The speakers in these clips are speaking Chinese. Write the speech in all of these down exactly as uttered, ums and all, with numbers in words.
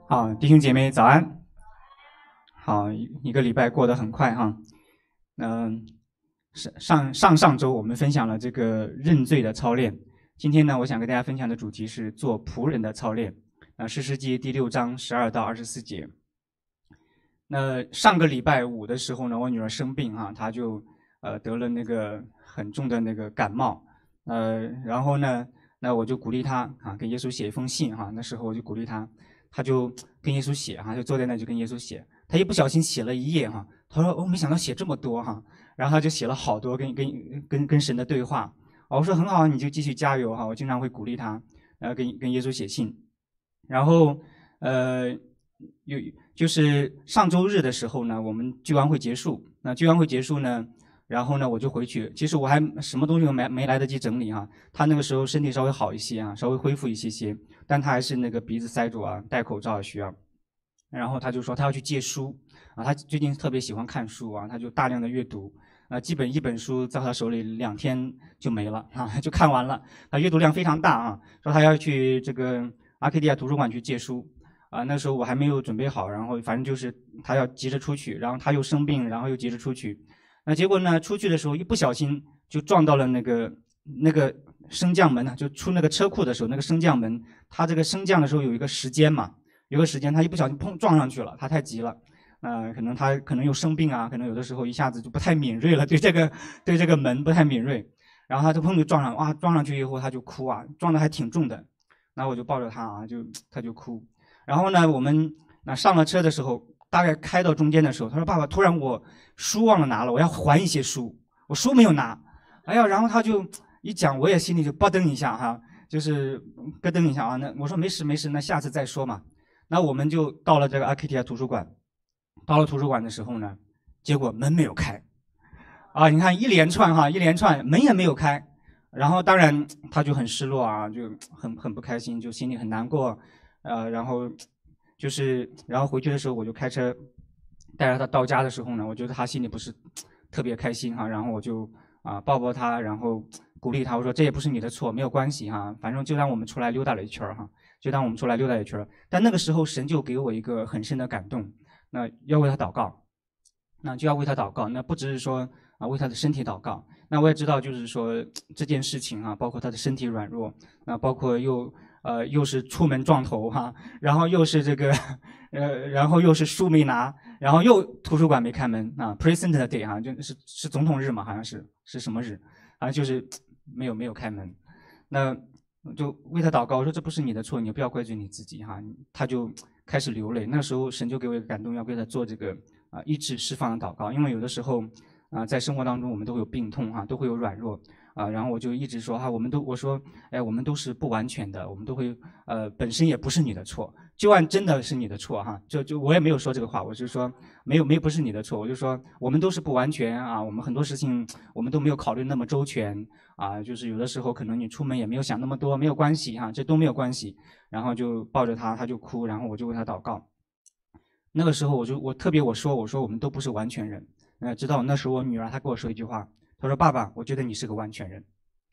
好，弟兄姐妹早安。好，一个礼拜过得很快哈。嗯、上上上上周我们分享了这个认罪的操练，今天呢，我想跟大家分享的主题是做仆人的操练。那士师记第六章十二到二十四节。那上个礼拜五的时候呢，我女儿生病哈，她就呃得了那个很重的那个感冒，呃，然后呢，那我就鼓励她啊，跟耶稣写一封信哈。那时候我就鼓励她。他就跟耶稣写哈，就坐在那就跟耶稣写。他一不小心写了一页哈，他说：“我、哦、没想到写这么多哈。”然后他就写了好多跟跟跟跟神的对话。我说很好，你就继续加油哈。我经常会鼓励他，然后跟跟耶稣写信。然后呃，有就是上周日的时候呢，我们聚完会结束。那聚完会结束呢，然后呢我就回去。其实我还什么东西都没没来得及整理哈。他那个时候身体稍微好一些啊，稍微恢复一些些。但他还是那个鼻子塞住啊，戴口罩需要。然后他就说他要去借书啊，他最近特别喜欢看书啊，他就大量的阅读啊，基本一本书在他手里两天就没了啊，就看完了。他阅读量非常大啊，说他要去这个阿克蒂亚图书馆去借书啊。那时候我还没有准备好，然后反正就是他要急着出去，然后他又生病，然后又急着出去。那结果呢，出去的时候一不小心就撞到了那个那个升降门呢，就出那个车库的时候，那个升降门，它这个升降的时候有一个时间嘛，有个时间，他一不小心砰撞上去了，他太急了，呃，可能他可能又生病啊，可能有的时候一下子就不太敏锐了，对这个对这个门不太敏锐，然后他就砰就撞上，哇，撞上去以后他就哭啊，撞得还挺重的，然后我就抱着他啊，就他就哭，然后呢，我们那上了车的时候，大概开到中间的时候，他说爸爸，突然我书忘了拿了，我要还一些书，我书没有拿，哎呀，然后他就。一讲我也心里就咯噔一下哈，就是咯噔一下啊。那我说没事没事，那下次再说嘛。那我们就到了这个阿克提亚图书馆，到了图书馆的时候呢，结果门没有开，啊，你看一连串哈，一连串门也没有开，然后当然他就很失落啊，就很很不开心，就心里很难过，呃，然后就是然后回去的时候我就开车带着他到家的时候呢，我觉得他心里不是特别开心哈，然后我就啊抱抱他，然后。鼓励他，我说这也不是你的错，没有关系哈，反正就让我们出来溜达了一圈哈，就当我们出来溜达一圈。但那个时候神就给我一个很深的感动，那要为他祷告，那就要为他祷告，那不只是说啊为他的身体祷告，那我也知道就是说这件事情啊，包括他的身体软弱，那包括又呃又是出门撞头哈，然后又是这个呃然后又是书没拿，然后又图书馆没开门啊 ，President Day 哈，就是是总统日嘛，好像是是什么日啊，就是。没有没有开门，那就为他祷告，我说这不是你的错，你不要怪罪你自己哈。他就开始流泪，那时候神就给我一个感动，要为他做这个啊医治释放的祷告，因为有的时候啊在生活当中我们都会有病痛哈，都会有软弱啊，然后我就一直说哈，我们都我说哎我们都是不完全的，我们都会呃本身也不是你的错，就按真的是你的错哈，就就我也没有说这个话，我是说没有没有不是你的错，我就说我们都是不完全啊，我们很多事情我们都没有考虑那么周全。啊，就是有的时候可能你出门也没有想那么多，没有关系哈，这都没有关系。然后就抱着他，他就哭，然后我就为他祷告。那个时候我就我特别我说我说我们都不是完全人，呃，直到那时候我女儿她跟我说一句话，她说爸爸，我觉得你是个完全人。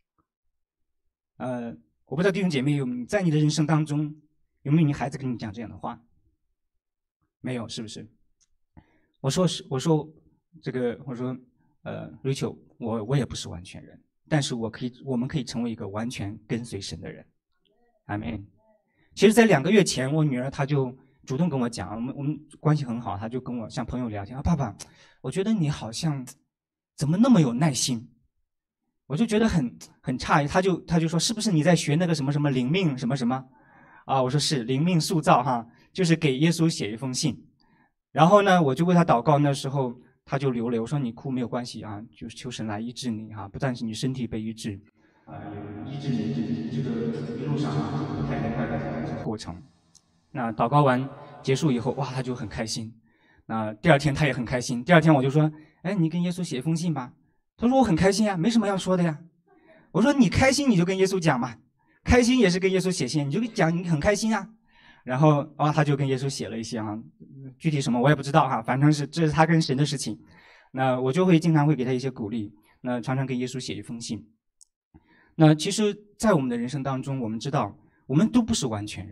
呃，我不知道弟兄姐妹有在你的人生当中有没有你孩子跟你讲这样的话？没有，是不是？我说是，我说这个，我说呃，Rachel，我我也不是完全人。但是我可以，我们可以成为一个完全跟随神的人，阿们。其实，在两个月前，我女儿她就主动跟我讲，我们我们关系很好，她就跟我像朋友聊天啊，爸爸，我觉得你好像怎么那么有耐心？我就觉得很很诧异，她就她就说，是不是你在学那个什么什么灵命什么什么？啊，我说是灵命塑造哈，就是给耶稣写一封信。然后呢，我就为她祷告，那时候。他就流泪，我说你哭没有关系啊，就求神来医治你哈，不但是你身体被医治，啊，医治你这这个一路上啊，不太明白的过程。那祷告完结束以后，哇，他就很开心。那第二天他也很开心。第二天我就说，哎，你跟耶稣写一封信吧。他说我很开心啊，没什么要说的呀。我说你开心你就跟耶稣讲嘛，开心也是跟耶稣写信，你就讲你很开心啊。然后啊、哦，他就跟耶稣写了一些哈，具体什么我也不知道哈，反正是这是他跟神的事情。那我就会经常会给他一些鼓励，那常常跟耶稣写一封信。那其实，在我们的人生当中，我们知道我们都不是完全人，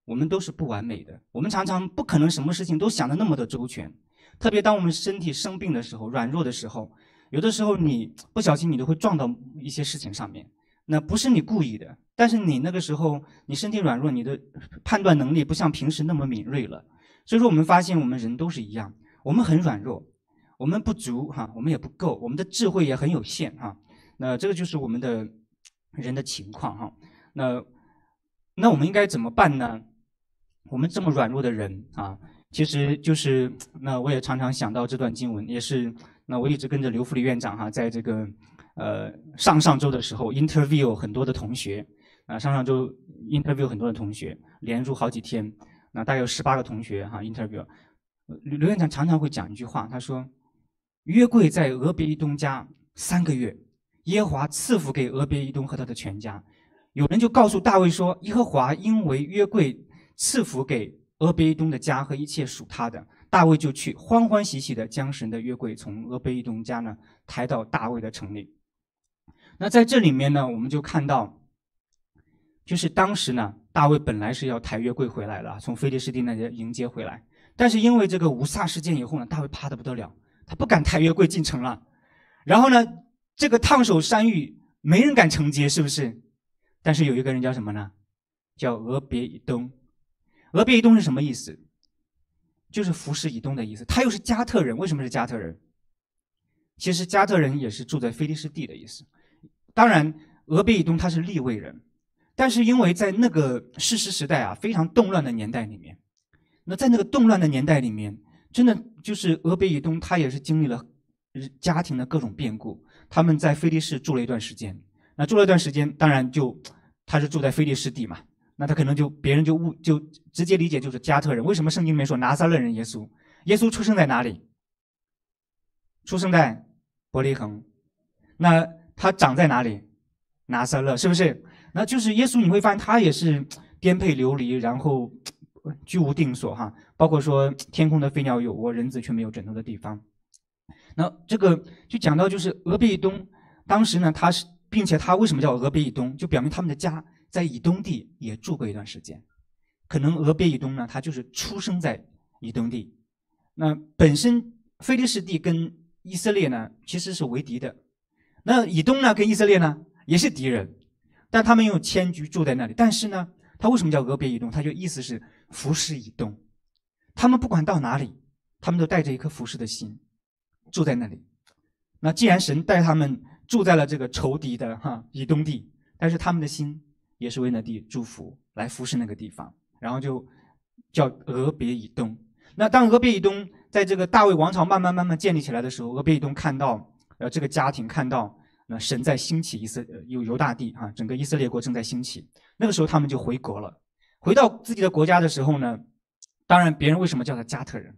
我们都是不完美的，我们常常不可能什么事情都想得那么的周全。特别当我们身体生病的时候、软弱的时候，有的时候你不小心你都会撞到一些事情上面，那不是你故意的，但是你那个时候你身体软弱，你的判断能力不像平时那么敏锐了。所以说我们发现我们人都是一样，我们很软弱，我们不足哈，我们也不够，我们的智慧也很有限哈。那这个就是我们的人的情况哈。那那我们应该怎么办呢？我们这么软弱的人啊，其实就是那我也常常想到这段经文，也是那我一直跟着刘福利院长哈，在这个呃上上周的时候 interview 很多的同学啊，上上周 interview 很多的同学，连入好几天，那大概有十八个同学哈 interview。刘刘院长常常会讲一句话，他说：“约柜在俄别以东家三个月，耶和华赐福给俄别以东和他的全家。”有人就告诉大卫说：“耶和华因为约柜赐福给俄别以东的家和一切属他的，大卫就去欢欢喜喜的将神的约柜从俄别以东家呢抬到大卫的城里。”那在这里面呢，我们就看到，就是当时呢，大卫本来是要抬约柜回来了，从非利士地那里迎接回来，但是因为这个乌撒事件以后呢，大卫怕得不得了，他不敢抬约柜进城了。然后呢，这个烫手山芋没人敢承接，是不是？但是有一个人叫什么呢？叫俄别以东。俄别以东是什么意思？就是服侍以东的意思。他又是加特人，为什么是加特人？其实加特人也是住在非利士地的意思。当然，俄别以东他是利未人，但是因为在那个士师时代啊，非常动乱的年代里面，那在那个动乱的年代里面，真的就是俄别以东他也是经历了家庭的各种变故。他们在非利士住了一段时间，那住了一段时间，当然就他是住在非利士地嘛，那他可能就别人就误就直接理解就是加特人。为什么圣经里面说拿撒勒人耶稣？耶稣出生在哪里？出生在伯利恒。那他长在哪里？拿撒勒，是不是？那就是耶稣，你会发现他也是颠沛流离，然后居无定所哈。包括说天空的飞鸟有窝，人子却没有枕头的地方。那这个就讲到就是俄别以东，当时呢他是，并且他为什么叫俄别以东，就表明他们的家在以东地也住过一段时间。可能俄别以东呢，他就是出生在以东地。那本身非利士地跟以色列呢其实是为敌的，那以东呢跟以色列呢也是敌人，但他们又迁居住在那里。但是呢，他为什么叫俄别以东？他就意思是服侍以东。他们不管到哪里，他们都带着一颗服侍的心住在那里。那既然神带他们住在了这个仇敌的哈以东地，但是他们的心也是为那地祝福，来服侍那个地方，然后就叫俄别以东。那当俄别以东在这个大卫王朝慢慢慢慢建立起来的时候，俄别以东看到呃这个家庭看到那神在兴起以色有犹大地啊，整个以色列国正在兴起。那个时候他们就回国了，回到自己的国家的时候呢，当然别人为什么叫他加特人？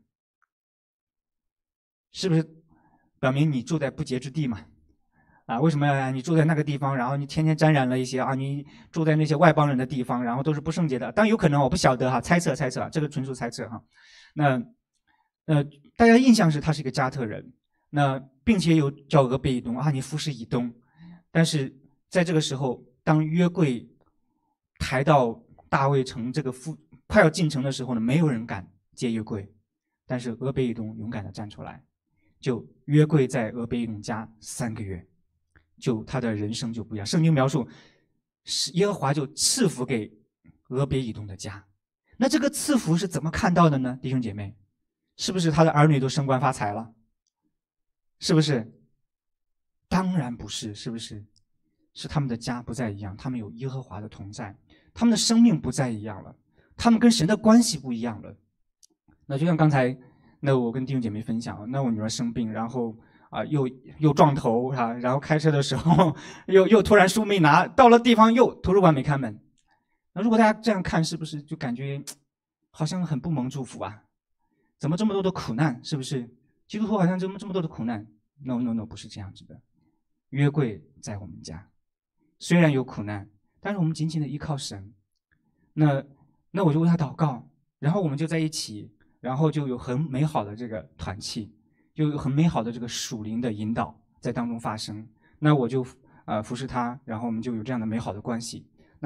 是不是表明你住在不洁之地嘛？啊，为什么你住在那个地方，然后你天天沾染了一些啊，你住在那些外邦人的地方，然后都是不圣洁的？当然有可能，我不晓得哈，猜测猜测，这个纯属猜测哈。那呃，大家印象是他是一个加特人，那并且有叫俄别以东啊，你服侍以东。但是在这个时候，当约柜抬到大卫城这个父快要进城的时候呢，没有人敢接约柜，但是俄别以东勇敢地站出来，就约柜在俄别以东家三个月。就他的人生就不一样。圣经描述，耶和华就赐福给俄别以东的家。那这个赐福是怎么看到的呢？弟兄姐妹，是不是他的儿女都升官发财了？是不是？当然不是，是不是？是他们的家不再一样，他们有耶和华的同在，他们的生命不再一样了，他们跟神的关系不一样了。那就像刚才，那我跟弟兄姐妹分享，那我女儿生病，然后啊，又又撞头啊，然后开车的时候又又突然书没拿，到了地方又图书馆没开门。那如果大家这样看，是不是就感觉好像很不蒙祝福啊？怎么这么多的苦难？是不是基督徒好像这么这么多的苦难 ？No No No， 不是这样子的。约柜在我们家，虽然有苦难，但是我们紧紧的依靠神。那那我就为他祷告，然后我们就在一起，然后就有很美好的这个团契。就有很美好的这个属灵的引导在当中发生，那我就呃服侍他，然后我们就有这样的美好的关系。那弟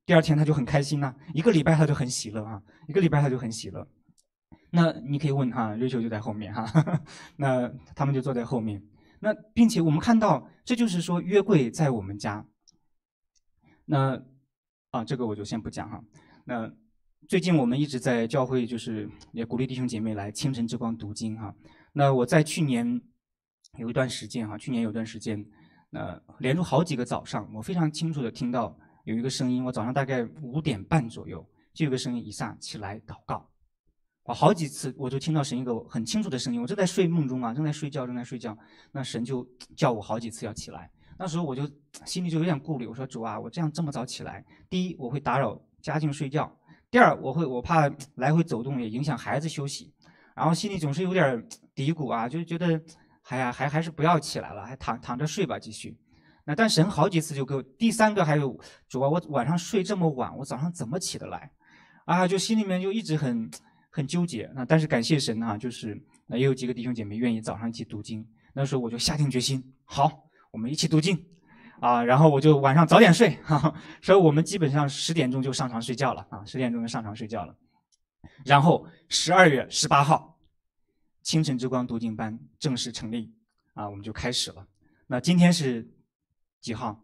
第二天他就很开心呐、啊，一个礼拜他就很喜乐啊，一个礼拜他就很喜乐。那你可以问哈，瑞秋就在后面哈，呵呵，那他们就坐在后面。那并且我们看到，这就是说约柜在我们家。那啊，这个我就先不讲哈。那最近我们一直在教会，就是也鼓励弟兄姐妹来清晨之光读经哈。那我在去年有一段时间哈，去年有段时间，那连续好几个早上，我非常清楚的听到有一个声音，我早上大概五点半左右，就有个声音，以撒起来祷告。我好几次我就听到神一个很清楚的声音，我正在睡梦中啊，正在睡觉，正在睡觉，那神就叫我好几次要起来。那时候我就心里就有点顾虑，我说主啊，我这样这么早起来，第一我会打扰家境睡觉，第二我会我怕来回走动也影响孩子休息，然后心里总是有点嘀咕啊，就觉得哎呀还还是不要起来了，还躺躺着睡吧继续。那但神好几次就给我，第三个还有主啊，我晚上睡这么晚，我早上怎么起得来啊？就心里面就一直很。很纠结，那但是感谢神啊，就是那也有几个弟兄姐妹愿意早上一起读经。那时候我就下定决心，好，我们一起读经啊。然后我就晚上早点睡，哈哈，所以我们基本上十点钟就上床睡觉了啊，十点钟就上床睡觉了。然后十二月十八号，清晨之光读经班正式成立啊，我们就开始了。那今天是几号？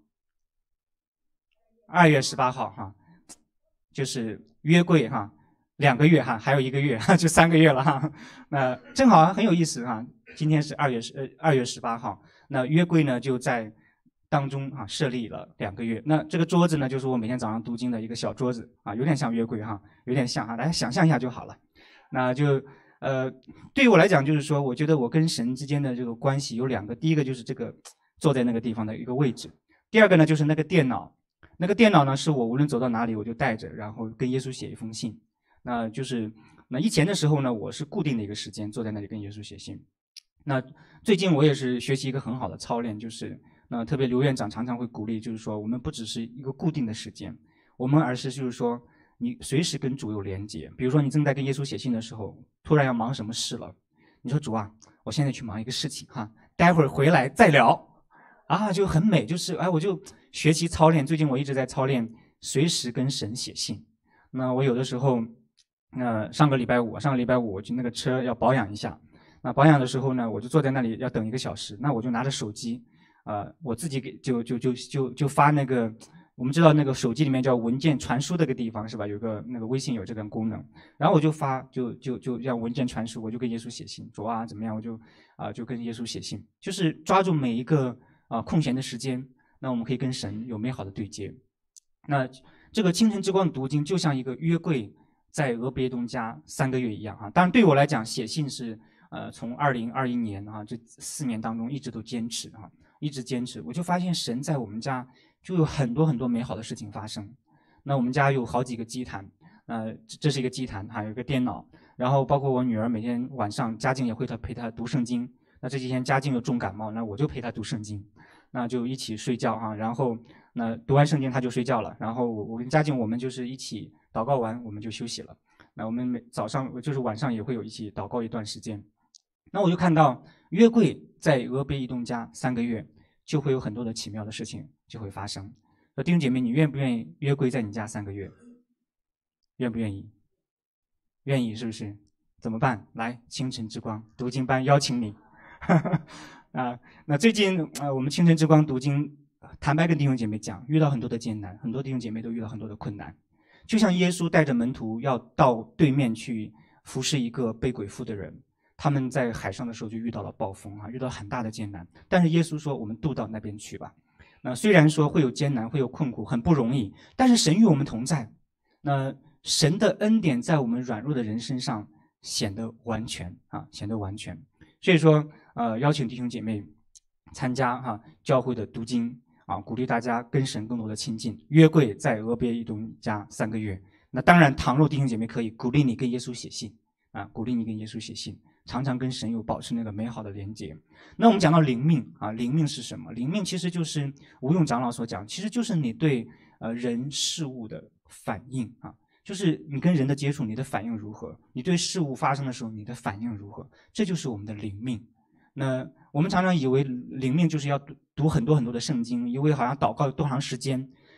二月十八号哈，就是约柜哈。两个月哈，还有一个月，就三个月了哈。那正好很有意思哈。今天是二月十呃二月十八号，那约柜呢就在当中啊设立了两个月。那这个桌子呢，就是我每天早上读经的一个小桌子啊，有点像约柜哈，有点像哈，大家想象一下就好了。那就呃对于我来讲，就是说，我觉得我跟神之间的这个关系有两个，第一个就是这个坐在那个地方的一个位置，第二个呢就是那个电脑，那个电脑呢是我无论走到哪里我就带着，然后跟耶稣写一封信。那就是那以前的时候呢，我是固定的一个时间坐在那里跟耶稣写信。那最近我也是学习一个很好的操练，就是那特别刘院长常常会鼓励，就是说我们不只是一个固定的时间，我们而是就是说你随时跟主有连接。比如说你正在跟耶稣写信的时候，突然要忙什么事了，你说主啊，我现在去忙一个事情哈，待会儿回来再聊啊，就很美。就是哎，我就学习操练，最近我一直在操练随时跟神写信。那我有的时候。那上个礼拜五，上个礼拜五我就那个车要保养一下，那保养的时候呢，我就坐在那里要等一个小时，那我就拿着手机，呃，我自己给就就就就就发那个，我们知道那个手机里面叫文件传输那个地方是吧？有个那个微信有这个功能，然后我就发就就就让文件传输，我就跟耶稣写信，主啊怎么样，我就啊、呃、就跟耶稣写信，就是抓住每一个啊、呃、空闲的时间，那我们可以跟神有美好的对接。那这个清晨之光的读经就像一个约柜。在俄别东家三个月一样哈，当然对我来讲，写信是呃从二零二一年哈这四年当中一直都坚持哈，一直坚持，我就发现神在我们家就有很多很多美好的事情发生。那我们家有好几个基坛，呃这是一个基坛，还有一个电脑，然后包括我女儿每天晚上家境也会她陪她读圣经。那这几天家境又重感冒，那我就陪她读圣经，那就一起睡觉哈，然后那读完圣经她就睡觉了，然后我跟家境我们就是一起。祷告完我们就休息了。那我们每早上就是晚上也会有一起祷告一段时间。那我就看到约柜在俄别以东家三个月，就会有很多的奇妙的事情就会发生。那弟兄姐妹，你愿不愿意约柜在你家三个月？愿不愿意？愿意是不是？怎么办？来，清晨之光读经班邀请你。啊，那最近啊，我们清晨之光读经，坦白跟弟兄姐妹讲，遇到很多的艰难，很多弟兄姐妹都遇到很多的困难。就像耶稣带着门徒要到对面去服侍一个被鬼附的人，他们在海上的时候就遇到了暴风啊，遇到很大的艰难。但是耶稣说：“我们渡到那边去吧。”那虽然说会有艰难，会有困苦，很不容易，但是神与我们同在。那神的恩典在我们软弱的人身上显得完全啊，显得完全。所以说，呃，邀请弟兄姐妹参加哈、啊、教会的读经。啊，鼓励大家跟神更多的亲近。约柜在俄别以东家三个月。那当然，倘若弟兄姐妹可以，鼓励你跟耶稣写信啊，鼓励你跟耶稣写信，常常跟神有保持那个美好的连接。那我们讲到灵命啊，灵命是什么？灵命其实就是吴用长老所讲，其实就是你对呃人事物的反应啊，就是你跟人的接触，你的反应如何？你对事物发生的时候，你的反应如何？这就是我们的灵命。那我们常常以为灵命就是要读读很多很多的圣经，以为好像祷告多长时间。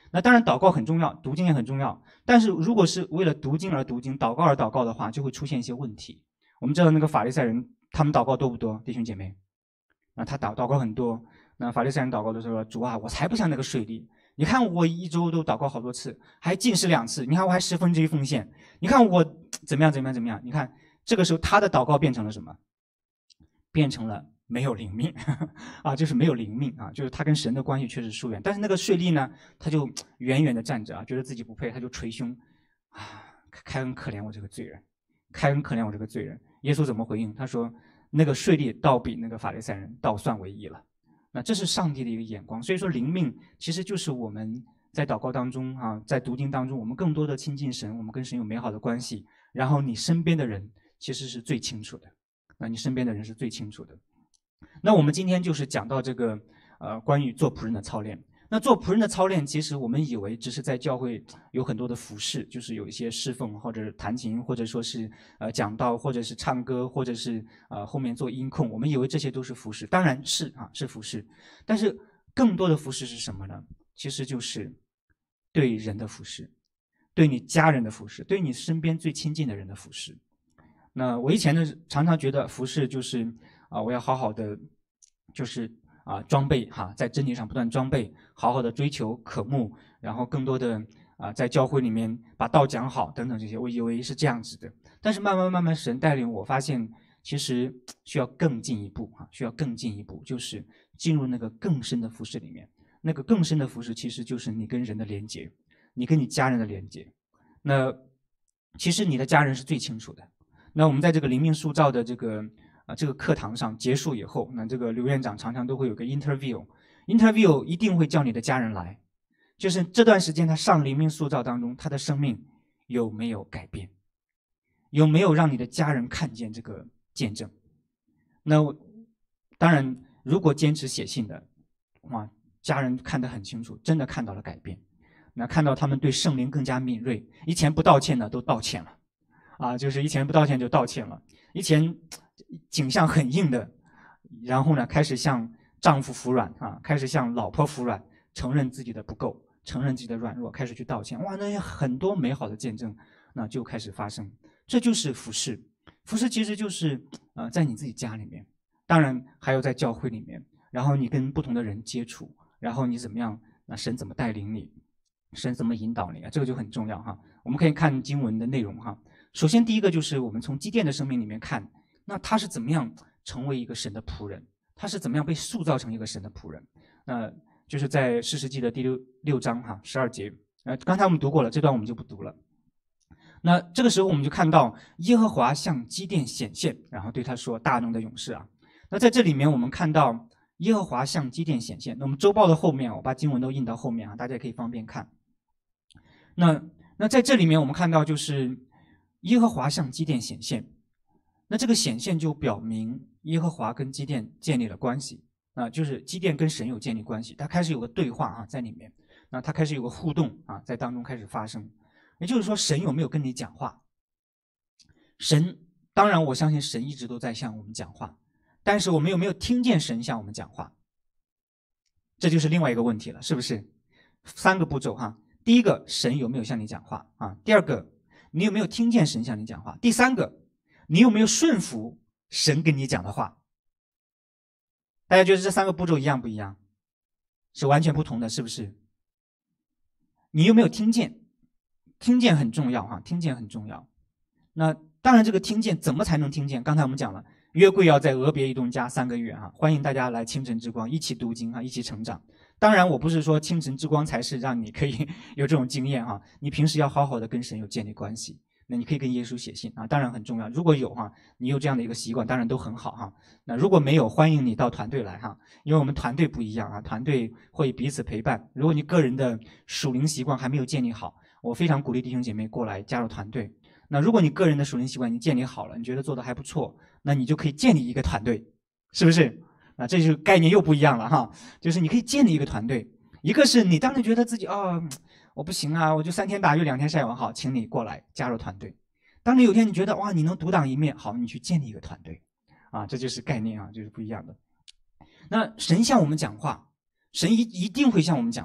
那当然，祷告很重要，读经也很重要。但是如果是为了读经而读经，祷告而祷告的话，就会出现一些问题。我们知道那个法利赛人，他们祷告多不多，弟兄姐妹？那他祷祷告很多。那法利赛人祷告的时候说：“主啊，我才不像那个税吏。你看我一周都祷告好多次，还禁食两次。你看我还十分之一奉献。你看我怎么样怎么样怎么样？你看这个时候他的祷告变成了什么？变成了没有灵命啊，就是没有灵命啊，就是他跟神的关系确实疏远。但是那个税吏呢，他就远远的站着啊，觉得自己不配，他就捶胸啊，开恩可怜我这个罪人，开恩可怜我这个罪人。耶稣怎么回应？他说：那个税吏倒比那个法利赛人倒算为义了。那这是上帝的一个眼光。所以说灵命其实就是我们在祷告当中啊，在读经当中，我们更多的亲近神，我们跟神有美好的关系。然后你身边的人其实是最清楚的，那你身边的人是最清楚的。那我们今天就是讲到这个呃关于做仆人的操练。那做仆人的操练，其实我们以为只是在教会有很多的服侍，就是有一些侍奉，或者弹琴，或者说是呃讲道，或者是唱歌，或者是呃后面做音控，我们以为这些都是服侍，当然是啊是服侍，但是更多的服侍是什么呢？其实就是对人的服侍，对你家人的服侍，对你身边最亲近的人的服侍。那我以前呢常常觉得服侍就是啊、呃、我要好好的就是啊，装备哈，在真理上不断装备，好好的追求渴慕，然后更多的啊，在教会里面把道讲好等等这些，我以为是这样子的。但是慢慢慢慢，神带领我发现，其实需要更进一步啊，需要更进一步，就是进入那个更深的服事里面。那个更深的服事，其实就是你跟人的连接，你跟你家人的连接。那其实你的家人是最清楚的。那我们在这个灵命塑造的这个。啊，这个课堂上结束以后，那这个刘院长常常都会有个 interview，interview 一定会叫你的家人来，就是这段时间他上灵命塑造当中，他的生命有没有改变，有没有让你的家人看见这个见证？那当然，如果坚持写信的，哇，家人看得很清楚，真的看到了改变，那看到他们对圣灵更加敏锐，以前不道歉的都道歉了，啊，就是以前不道歉就道歉了，以前。景象很硬的，然后呢，开始向丈夫服软啊，开始向老婆服软，承认自己的不够，承认自己的软弱，开始去道歉。哇，那些很多美好的见证，那就开始发生。这就是服事，服事其实就是呃，在你自己家里面，当然还有在教会里面，然后你跟不同的人接触，然后你怎么样？那神怎么带领你？神怎么引导你啊？这个就很重要哈。我们可以看经文的内容哈。首先第一个就是我们从基甸的生命里面看。那他是怎么样成为一个神的仆人？他是怎么样被塑造成一个神的仆人？那就是在士师记的第六六章哈十二节，呃，刚才我们读过了，这段我们就不读了。那这个时候我们就看到耶和华向基甸显现，然后对他说：“大能的勇士啊！”那在这里面我们看到耶和华向基甸显现。那我们周报的后面，我把经文都印到后面啊，大家也可以方便看。那那在这里面我们看到就是耶和华向基甸显现。那这个显现就表明耶和华跟基甸建立了关系，啊，就是基甸跟神有建立关系，他开始有个对话啊在里面，那他开始有个互动啊在当中开始发生，也就是说神有没有跟你讲话？神当然我相信神一直都在向我们讲话，但是我们有没有听见神向我们讲话？这就是另外一个问题了，是不是？三个步骤哈，第一个神有没有向你讲话啊？第二个你有没有听见神向你讲话？第三个。你有没有顺服神跟你讲的话？大家觉得这三个步骤一样不一样？是完全不同的，是不是？你有没有听见？听见很重要哈，听见很重要。那当然，这个听见怎么才能听见？刚才我们讲了，约柜要在俄别以东家三个月哈，欢迎大家来清晨之光一起读经哈，一起成长。当然，我不是说清晨之光才是让你可以有这种经验哈，你平时要好好的跟神有建立关系。那你可以跟耶稣写信啊，当然很重要。如果有哈，你有这样的一个习惯，当然都很好哈。那如果没有，欢迎你到团队来哈，因为我们团队不一样啊，团队会彼此陪伴。如果你个人的属灵习惯还没有建立好，我非常鼓励弟兄姐妹过来加入团队。那如果你个人的属灵习惯已经建立好了，你觉得做得还不错，那你就可以建立一个团队，是不是？那这就是概念又不一样了哈，就是你可以建立一个团队。一个是你当你觉得自己哦。我不行啊，我就三天打鱼两天晒网，好，请你过来加入团队。当你有一天你觉得哇，你能独当一面，好，你去建立一个团队，啊，这就是概念啊，就是不一样的。那神向我们讲话，神一一定会向我们讲话，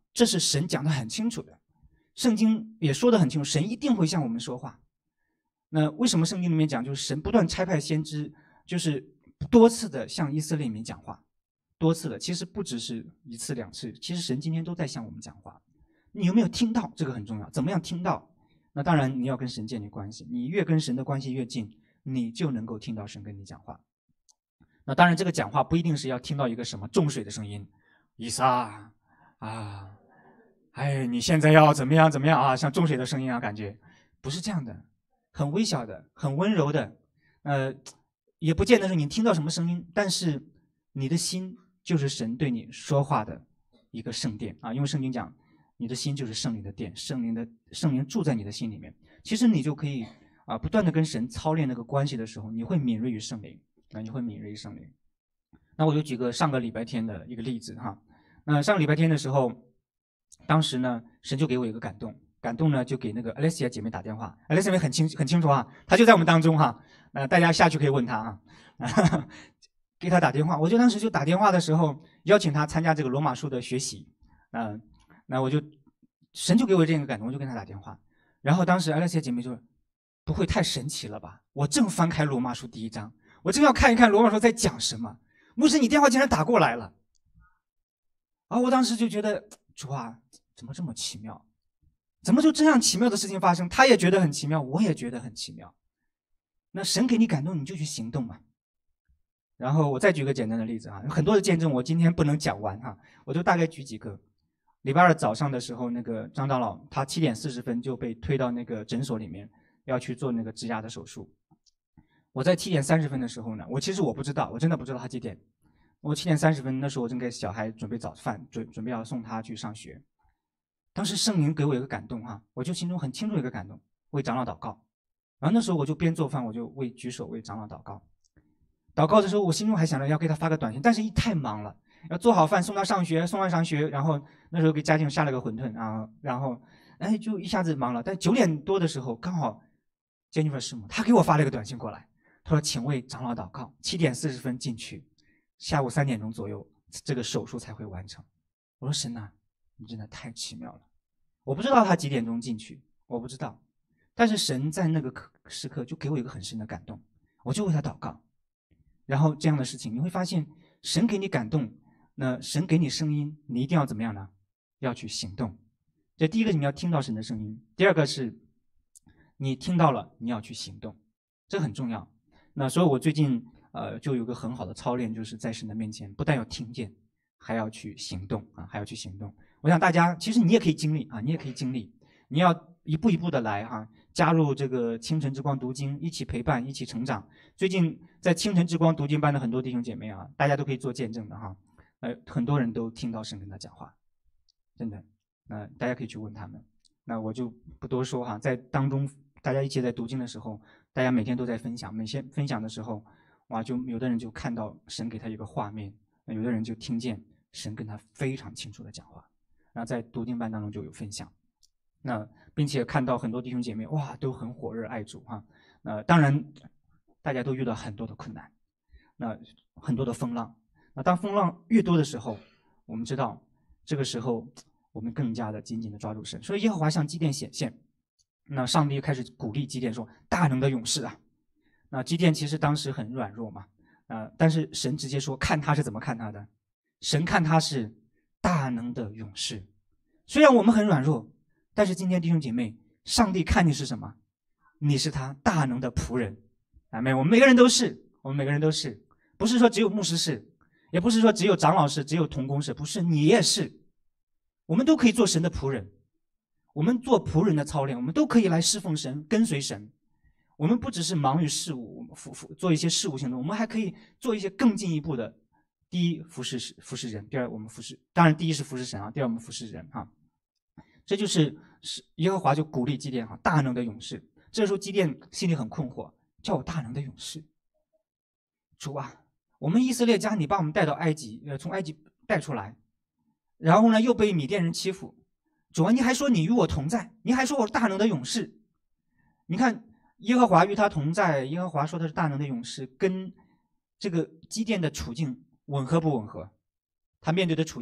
这是神讲得很清楚的，圣经也说得很清楚，神一定会向我们说话。那为什么圣经里面讲，就是神不断差派先知，就是多次的向以色列民讲话，多次的，其实不只是一次两次，其实神今天都在向我们讲话。你有没有听到？这个很重要。怎么样听到？那当然你要跟神建立关系，你越跟神的关系越近，你就能够听到神跟你讲话。那当然这个讲话不一定是要听到一个什么重水的声音，以撒啊，哎，你现在要怎么样怎么样啊，像重水的声音啊，感觉不是这样的，很微小的，很温柔的，呃，也不见得是你听到什么声音，但是你的心就是神对你说话的一个圣殿啊，因为圣经讲，你的心就是圣灵的殿，圣灵的圣灵住在你的心里面，其实你就可以啊，不断的跟神操练那个关系的时候，你会敏锐于圣灵，啊，你会敏锐于圣灵。那我就举个上个礼拜天的一个例子哈，那上个礼拜天的时候，当时呢，神就给我一个感动，感动呢就给那个 Alessia 姐妹打电话 ，Alessia 姐妹很清很清楚啊，她就在我们当中哈，那、呃、大家下去可以问她啊，给她打电话，我就当时就打电话的时候邀请她参加这个罗马书的学习，嗯、呃，那我就神就给我这样一个感动，我就跟她打电话，然后当时 Alessia 姐妹就不会太神奇了吧？我正翻开罗马书第一章，我正要看一看罗马书在讲什么。牧师，你电话竟然打过来了，啊！我当时就觉得主啊，怎么这么奇妙？怎么就这样奇妙的事情发生？他也觉得很奇妙，我也觉得很奇妙。那神给你感动，你就去行动嘛。然后我再举个简单的例子啊，很多的见证我今天不能讲完哈，我就大概举几个。礼拜二早上的时候，那个张长老他七点四十分就被推到那个诊所里面，要去做那个植牙的手术。我在七点三十分的时候呢，我其实我不知道，我真的不知道他几点。我七点三十分那时候我正给小孩准备早饭，准准备要送他去上学。当时圣灵给我一个感动哈，我就心中很清楚一个感动，为长老祷告。然后那时候我就边做饭，我就为举手为长老祷告。祷告的时候，我心中还想着要给他发个短信，但是一太忙了，要做好饭送他上学，送完上学，然后那时候给家境下了个馄饨啊，然后哎就一下子忙了。但九点多的时候，刚好Jennifer师母她给我发了一个短信过来。他说：“请为长老祷告。”七点四十分进去，下午三点钟左右，这个手术才会完成。我说：“神啊，你真的太奇妙了！我不知道他几点钟进去，我不知道，但是神在那个时刻就给我一个很深的感动，我就为他祷告。然后这样的事情，你会发现，神给你感动，那神给你声音，你一定要怎么样呢？要去行动。这第一个，你要听到神的声音；第二个是，你听到了，你要去行动，这很重要。”那所以我最近呃就有个很好的操练，就是在神的面前不但要听见，还要去行动啊，还要去行动。我想大家其实你也可以经历啊，你也可以经历，你要一步一步的来哈、啊，加入这个清晨之光读经，一起陪伴，一起成长。最近在清晨之光读经班的很多弟兄姐妹啊，大家都可以做见证的哈，呃，很多人都听到神跟他讲话，真的，那、呃、大家可以去问他们。那我就不多说哈，在当中大家一起在读经的时候。大家每天都在分享，每天分享的时候，哇，就有的人就看到神给他一个画面，有的人就听见神跟他非常清楚的讲话。然后在读经班当中就有分享，那并且看到很多弟兄姐妹哇都很火热爱主哈。那当然大家都遇到很多的困难，那很多的风浪。那当风浪越多的时候，我们知道这个时候我们更加的紧紧的抓住神。所以耶和华向基甸显现。那上帝开始鼓励基甸说：“大能的勇士啊！”那基甸其实当时很软弱嘛，啊、呃，但是神直接说：“看他是怎么看他的，神看他是大能的勇士。”虽然我们很软弱，但是今天弟兄姐妹，上帝看你是什么？你是他大能的仆人，阿们。我们每个人都是，我们每个人都是，不是说只有牧师是，也不是说只有长老是，只有同工是，不是，你也是，我们都可以做神的仆人。我们做仆人的操练，我们都可以来侍奉神，跟随神。我们不只是忙于事务，服服做一些事务性的，我们还可以做一些更进一步的。第一，服侍服侍人；第二，我们服侍，当然第一是服侍神啊，第二我们服侍人哈。这就是耶和华就鼓励基甸哈，大能的勇士。这时候基甸心里很困惑，叫我大能的勇士。主啊，我们以色列家，你把我们带到埃及，呃，从埃及带出来，然后呢又被米甸人欺负。主啊，你还说你与我同在，你还说我是大能的勇士。你看耶和华与他同在，耶和华说他是大能的勇士，跟这个基甸的处境吻合不吻合？他面对的处境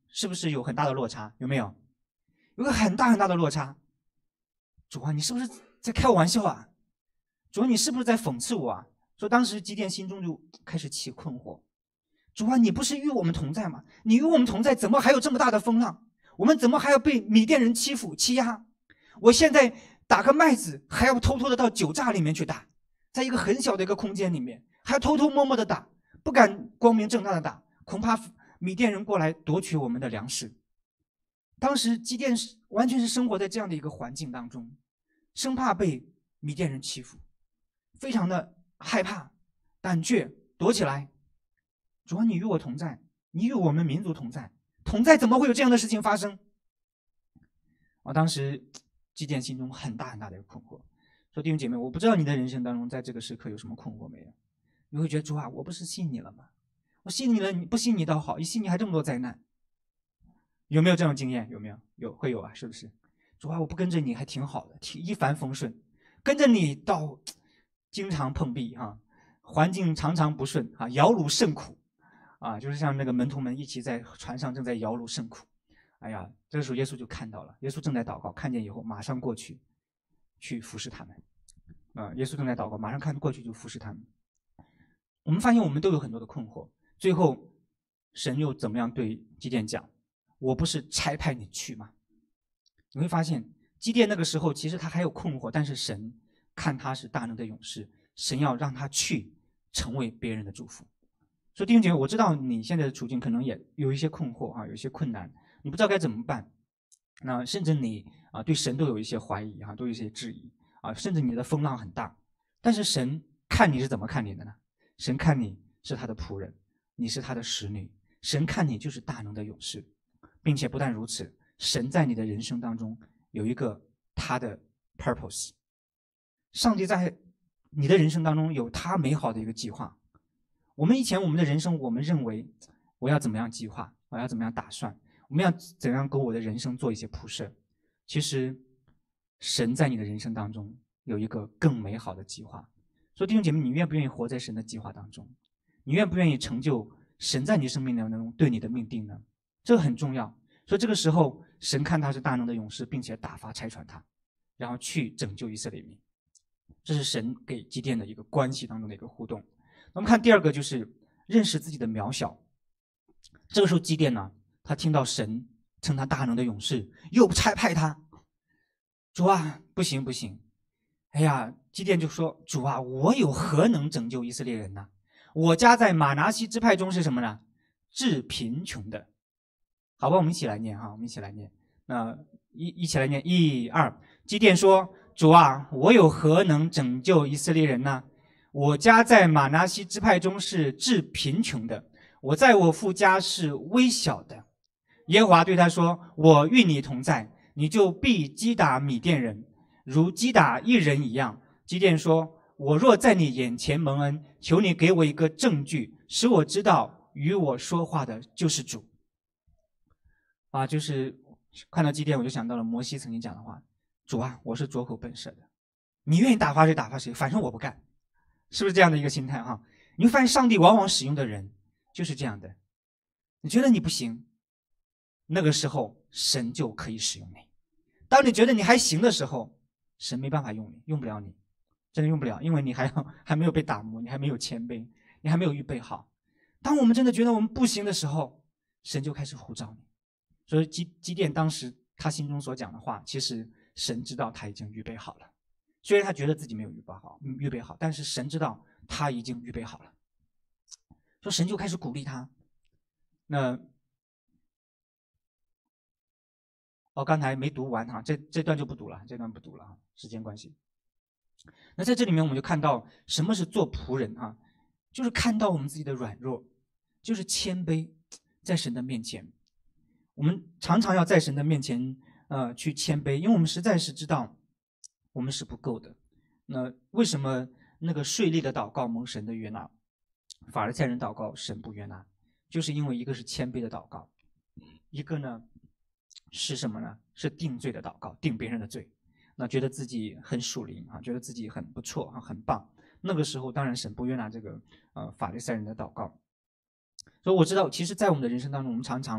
是不是有很大的落差？有没有？有个很大很大的落差。主啊，你是不是在开我玩笑啊？主啊，你是不是在讽刺我啊？所以当时基甸心中就开始起困惑。主啊，你不是与我们同在吗？你与我们同在，怎么还有这么大的风浪？我们怎么还要被米甸人欺负欺压？我现在打个麦子，还要偷偷的到酒榨里面去打，在一个很小的一个空间里面，还要偷偷摸摸的打，不敢光明正大的打，恐怕米甸人过来夺取我们的粮食。当时基甸完全是生活在这样的一个环境当中，生怕被米甸人欺负，非常的害怕、胆怯，躲起来。主啊，你与我同在，你与我们民族同在，同在怎么会有这样的事情发生？啊，当时基甸心中很大很大的一个困惑，说弟兄姐妹，我不知道你的人生当中在这个时刻有什么困惑没有？你会觉得主啊，我不是信你了吗？我信你了，你不信你倒好，一信你还这么多灾难，有没有这种经验？有没有？有，会有啊，是不是？主啊，我不跟着你还挺好的，挺一帆风顺，跟着你倒经常碰壁哈、啊，环境常常不顺啊，摇橹甚苦。啊，就是像那个门徒们一起在船上正在摇橹甚苦，哎呀，这个时候耶稣就看到了，耶稣正在祷告，看见以后马上过去，去服侍他们。啊，耶稣正在祷告，马上看过去就服侍他们。我们发现我们都有很多的困惑，最后神又怎么样对基甸讲？我不是差派你去吗？你会发现基甸那个时候其实他还有困惑，但是神看他是大能的勇士，神要让他去成为别人的祝福。所以弟兄姐妹，我知道你现在的处境可能也有一些困惑啊，有一些困难，你不知道该怎么办。那甚至你啊对神都有一些怀疑啊，都有一些质疑啊，甚至你的风浪很大。但是神看你是怎么看你的呢？神看你是他的仆人，你是他的使女，神看你就是大能的勇士，并且不但如此，神在你的人生当中有一个他的 purpose， 上帝在你的人生当中有他美好的一个计划。我们以前我们的人生，我们认为我要怎么样计划，我要怎么样打算，我们要怎样给我的人生做一些铺设。其实神在你的人生当中有一个更美好的计划。所以弟兄姐妹，你愿不愿意活在神的计划当中？你愿不愿意成就神在你生命当中对你的命定呢？这个很重要。所以这个时候神看他是大能的勇士，并且打发差传他，然后去拯救以色列民。这是神给基甸的一个关系当中的一个互动。我们看第二个，就是认识自己的渺小。这个时候基甸呢，他听到神称他大能的勇士，又差派他，主啊，不行不行，哎呀，基甸就说，主啊，我有何能拯救以色列人呢？我家在马拿西支派中是什么呢？致贫穷的。好吧，我们一起来念哈，我们一起来念。那一一起来念，一二。基甸说，主啊，我有何能拯救以色列人呢？我家在马拿西支派中是致贫穷的，我在我父家是微小的。耶和华对他说，我与你同在，你就必击打米甸人，如击打一人一样。基甸说，我若在你眼前蒙恩，求你给我一个证据，使我知道与我说话的就是主。啊，就是看到基甸，我就想到了摩西曾经讲的话，主啊，我是拙口笨舌的，你愿意打发谁打发谁，反正我不干。是不是这样的一个心态哈？你会发现上帝往往使用的人就是这样的。你觉得你不行，那个时候神就可以使用你。当你觉得你还行的时候，神没办法用你，用不了你，真的用不了，因为你还还没有被打磨，你还没有谦卑，你还没有预备好。当我们真的觉得我们不行的时候，神就开始呼召你。所以基基甸当时他心中所讲的话，其实神知道他已经预备好了。虽然他觉得自己没有预备好，预备好，但是神知道他已经预备好了，所以神就开始鼓励他。那哦，刚才没读完哈，这这段就不读了，这段不读了哈，时间关系。那在这里面我们就看到什么是做仆人啊，就是看到我们自己的软弱，就是谦卑，在神的面前，我们常常要在神的面前呃去谦卑，因为我们实在是知道我们是不够的。那为什么那个税吏的祷告蒙神的悦纳，法利赛人祷告神不悦纳？就是因为一个是谦卑的祷告，一个呢是什么呢？是定罪的祷告，定别人的罪。那觉得自己很属灵啊，觉得自己很不错啊，很棒。那个时候当然神不悦纳这个呃法利赛人的祷告。所以我知道，其实，在我们的人生当中，我们常常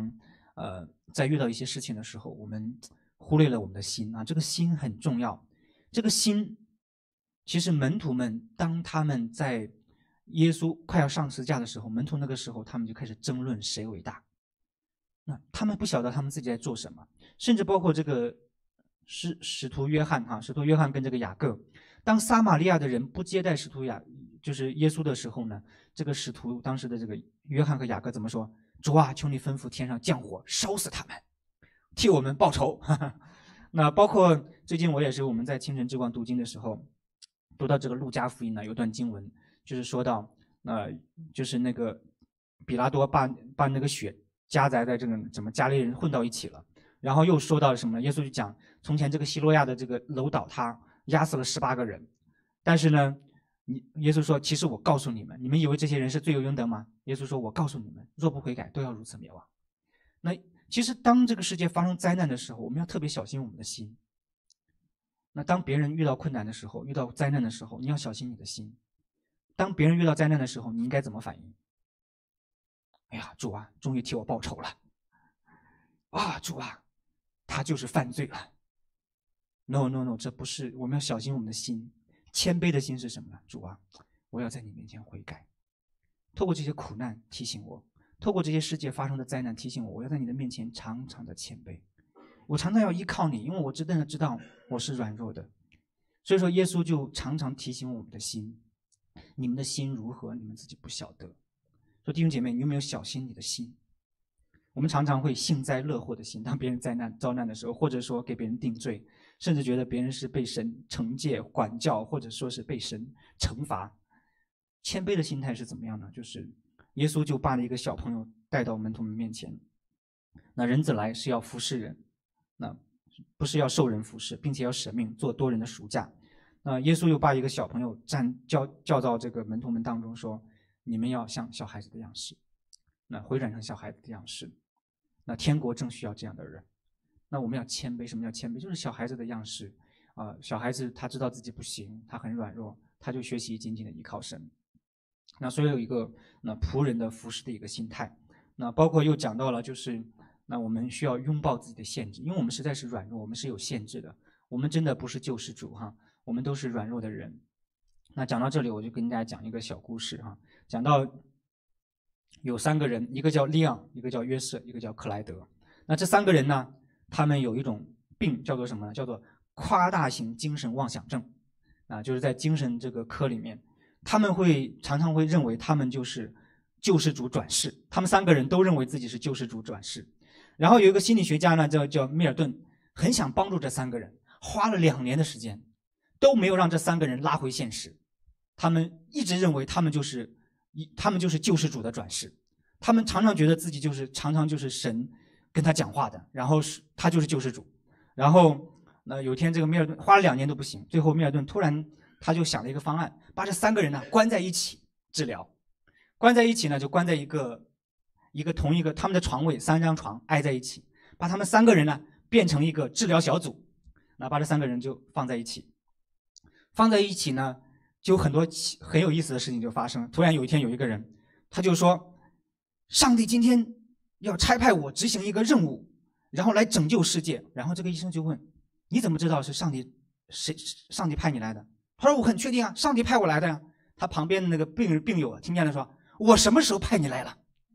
呃，在遇到一些事情的时候，我们忽略了我们的心啊，这个心很重要。这个心，其实门徒们当他们在耶稣快要上十字架的时候，门徒那个时候他们就开始争论谁伟大。那他们不晓得他们自己在做什么，甚至包括这个使使徒约翰哈，使徒约翰跟这个雅各，当撒玛利亚的人不接待使徒雅，就是耶稣的时候呢，这个使徒当时的这个约翰和雅各怎么说？主啊，求你吩咐天上降火，烧死他们，替我们报仇。那包括最近我也是我们在清晨之光读经的时候，读到这个路加福音呢，有段经文就是说到，呃，就是那个比拉多把把那个血加在在这个怎么加利人混到一起了，然后又说到什么呢？耶稣就讲，从前这个希罗亚的这个楼倒塌，压死了十八个人，但是呢，你耶稣说，其实我告诉你们，你们以为这些人是罪有应得吗？耶稣说，我告诉你们，若不悔改，都要如此灭亡。那其实当这个世界发生灾难的时候，我们要特别小心我们的心。那当别人遇到困难的时候，遇到灾难的时候，你要小心你的心。当别人遇到灾难的时候，你应该怎么反应？哎呀，主啊，终于替我报仇了！啊，主啊，他就是犯罪了。No No No， 这不是，我们要小心我们的心。谦卑的心是什么呢？主啊，我要在你面前悔改。透过这些苦难提醒我，透过这些世界发生的灾难提醒我，我要在你的面前常常的谦卑。我常常要依靠你，因为我真的知道我是软弱的。所以说，耶稣就常常提醒我们的心：你们的心如何，你们自己不晓得。说弟兄姐妹，你有没有小心你的心？我们常常会幸灾乐祸的心，当别人灾难遭难的时候，或者说给别人定罪，甚至觉得别人是被神惩戒、管教，或者说是被神惩罚。谦卑的心态是怎么样呢？就是耶稣就把了一个小朋友带到门徒们面前。那人子来是要服侍人，那不是要受人服侍，并且要舍命做多人的赎价。那耶稣又把一个小朋友站叫叫到这个门徒们当中说：“你们要像小孩子的样式，那回转成小孩子的样式。那天国正需要这样的人。那我们要谦卑，什么叫谦卑？就是小孩子的样式啊、呃。小孩子他知道自己不行，他很软弱，他就学习紧紧的依靠神。那所以有一个那仆人的服侍的一个心态。那包括又讲到了，就是那我们需要拥抱自己的限制，因为我们实在是软弱，我们是有限制的，我们真的不是救世主哈，我们都是软弱的人。那讲到这里，我就跟大家讲一个小故事哈，讲到有三个人，一个叫利昂，一个叫约瑟，一个叫克莱德。那这三个人呢，他们有一种病叫做什么呢？叫做夸大型精神妄想症啊，就是在精神这个科里面，他们会常常会认为他们就是救世主转世，他们三个人都认为自己是救世主转世。然后有一个心理学家呢，叫叫米尔顿，很想帮助这三个人，花了两年的时间，都没有让这三个人拉回现实。他们一直认为他们就是他们就是救世主的转世，他们常常觉得自己就是常常就是神跟他讲话的，然后是他就是救世主。然后那有一天这个米尔顿花了两年都不行，最后米尔顿突然他就想了一个方案，把这三个人呢关在一起治疗。关在一起呢，就关在一个一个同一个他们的床位，三张床挨在一起，把他们三个人呢变成一个治疗小组，那把这三个人就放在一起，放在一起呢，就很多很有意思的事情就发生。突然有一天有一个人，他就说：“上帝今天要差派我执行一个任务，然后来拯救世界。”然后这个医生就问：“你怎么知道是上帝谁上帝派你来的？”他说：“我很确定啊，上帝派我来的呀。”他旁边的那个病病友听见了说：“我什么时候派你来了？”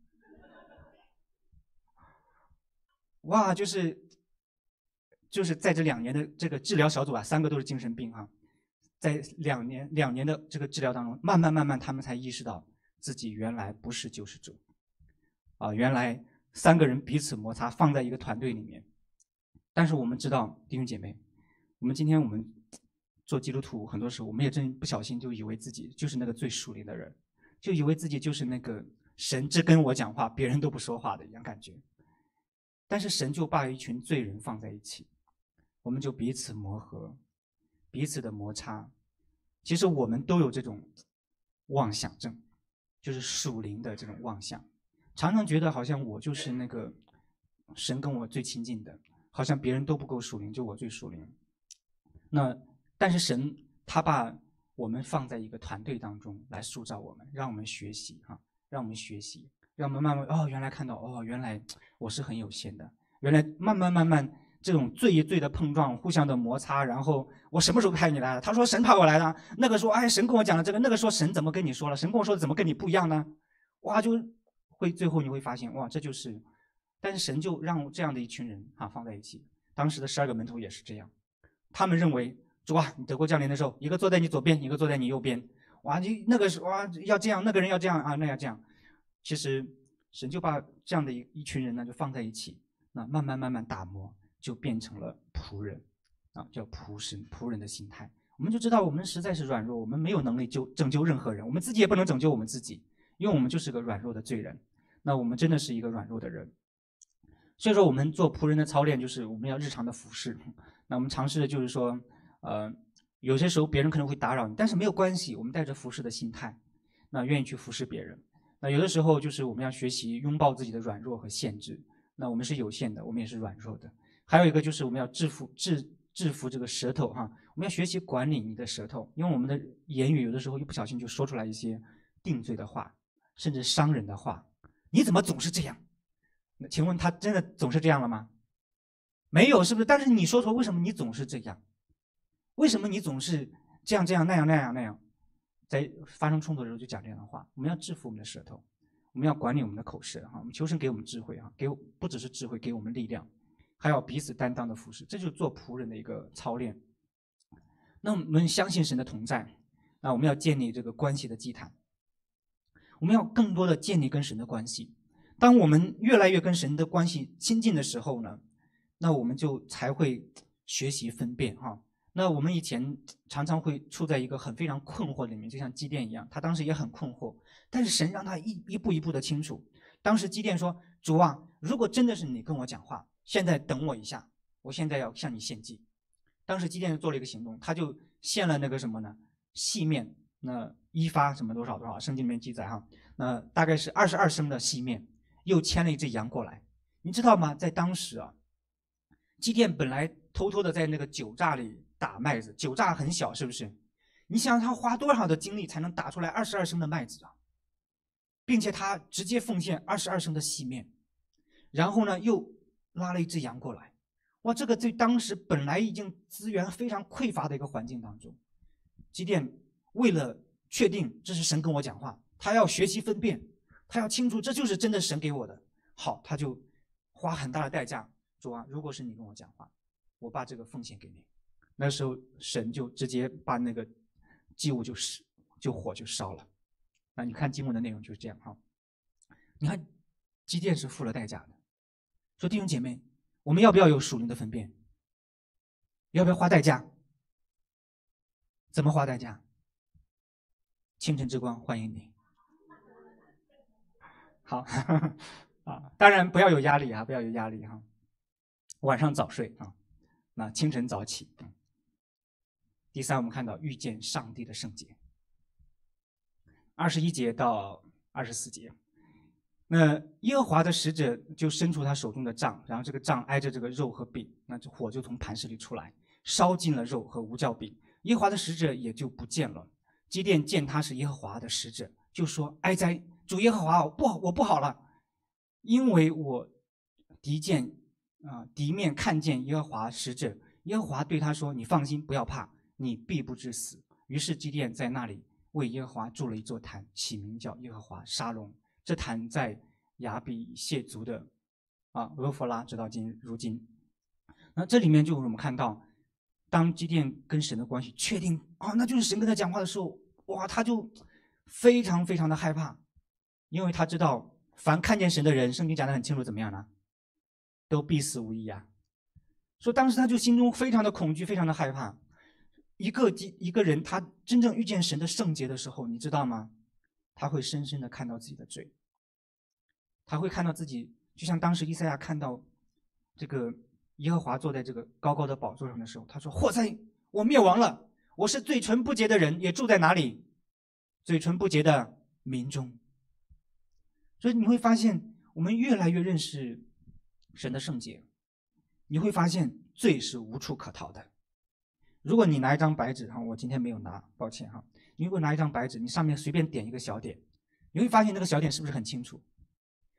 哇，就是就是在这两年的这个治疗小组啊，三个都是精神病啊，在两年两年的这个治疗当中，慢慢慢慢他们才意识到自己原来不是救世主啊，原来三个人彼此摩擦，放在一个团队里面。但是我们知道，弟兄姐妹，我们今天我们做基督徒，很多时候我们也真不小心就以为自己就是那个最属灵的人，就以为自己就是那个神只跟我讲话，别人都不说话的一样感觉。但是神就把一群罪人放在一起，我们就彼此磨合，彼此的摩擦。其实我们都有这种妄想症，就是属灵的这种妄想，常常觉得好像我就是那个神跟我最亲近的，好像别人都不够属灵，就我最属灵。那但是神他把我们放在一个团队当中来塑造我们，让我们学习哈，让我们学习， 让我们慢慢哦，原来看到哦，原来我是很有限的，原来慢慢慢慢这种罪与罪的碰撞，互相的摩擦，然后我什么时候派你来了？他说神派我来的，那个说哎神跟我讲了这个，那个说神怎么跟你说了？神跟我说的怎么跟你不一样呢？哇，就会最后你会发现哇，这就是，但是神就让这样的一群人啊放在一起。当时的十二个门徒也是这样，他们认为主啊，你得过降临的时候，一个坐在你左边，一个坐在你右边，哇，你那个是哇要这样，那个人要这样啊，那要这样。其实神就把这样的一一群人呢就放在一起，那慢慢慢慢打磨，就变成了仆人啊，叫仆神仆人的心态。我们就知道我们实在是软弱，我们没有能力救拯救任何人，我们自己也不能拯救我们自己，因为我们就是个软弱的罪人。那我们真的是一个软弱的人，所以说我们做仆人的操练就是我们要日常的服侍。那我们尝试的就是说，呃，有些时候别人可能会打扰你，但是没有关系，我们带着服侍的心态，那愿意去服侍别人。那有的时候就是我们要学习拥抱自己的软弱和限制。那我们是有限的，我们也是软弱的。还有一个就是我们要制服制制服这个舌头哈，我们要学习管理你的舌头，因为我们的言语有的时候一不小心就说出来一些定罪的话，甚至伤人的话。你怎么总是这样？那请问他真的总是这样了吗？没有，是不是？但是你说说，为什么你总是这样？为什么你总是这样这样那样那样那样？在发生冲突的时候就讲这样的话。我们要制服我们的舌头，我们要管理我们的口舌哈。我们求神给我们智慧哈，给不只是智慧，给我们力量，还要彼此担当的服侍，这就是做仆人的一个操练。那我们相信神的同在，那我们要建立这个关系的祭坛，我们要更多的建立跟神的关系。当我们越来越跟神的关系亲近的时候呢，那我们就才会学习分辨哈。那我们以前常常会处在一个很非常困惑里面，就像基甸一样，他当时也很困惑，但是神让他一一步一步的清楚。当时基甸说：“主啊，如果真的是你跟我讲话，现在等我一下，我现在要向你献祭。”当时基甸就做了一个行动，他就献了那个什么呢？细面，那一发什么多少多少，圣经里面记载哈，那大概是二十二升的细面，又牵了一只羊过来。你知道吗？在当时啊，基甸本来偷偷的在那个酒榨里打麦子，酒榨很小，是不是？你想他花多少的精力才能打出来二十二升的麦子啊？并且他直接奉献二十二升的细面，然后呢又拉了一只羊过来。哇，这个在当时本来已经资源非常匮乏的一个环境当中，基甸为了确定这是神跟我讲话，他要学习分辨，他要清楚这就是真的神给我的。好，他就花很大的代价，主啊，如果是你跟我讲话，我把这个奉献给你。那时候神就直接把那个祭物就就火就烧了。那你看经文的内容就是这样哈。你看基甸是付了代价的。说弟兄姐妹，我们要不要有属灵的分辨？要不要花代价？怎么花代价？清晨之光欢迎你。好啊，当然不要有压力啊，不要有压力哈。晚上早睡啊，那清晨早起。第三，我们看到遇见上帝的圣洁。二十一节到二十四节，那耶和华的使者就伸出他手中的杖，然后这个杖挨着这个肉和饼，那这火就从磐石里出来，烧尽了肉和无酵饼。耶和华的使者也就不见了。基甸见他是耶和华的使者，就说：“哀哉，主耶和华，我不我不好了，因为我敌见啊、呃、敌面看见耶和华使者。耶和华对他说：你放心，不要怕，你必不致死。于是基甸在那里为耶和华筑了一座坛，起名叫耶和华沙龙。这坛在亚比谢族的啊俄弗拉，直到今如今。那这里面就我们看到，当基甸跟神的关系确定啊，那就是神跟他讲话的时候，哇，他就非常非常的害怕，因为他知道，凡看见神的人，圣经讲得很清楚，怎么样呢？都必死无疑啊。所以当时他就心中非常的恐惧，非常的害怕。一个一个人，他真正遇见神的圣洁的时候，你知道吗？他会深深的看到自己的罪，他会看到自己，就像当时以赛亚看到这个耶和华坐在这个高高的宝座上的时候，他说：“祸哉，我灭亡了！我是嘴唇不洁的人，也住在哪里？嘴唇不洁的民中。”所以你会发现，我们越来越认识神的圣洁，你会发现罪是无处可逃的。如果你拿一张白纸哈，我今天没有拿，抱歉哈。你如果拿一张白纸，你上面随便点一个小点，你会发现那个小点是不是很清楚？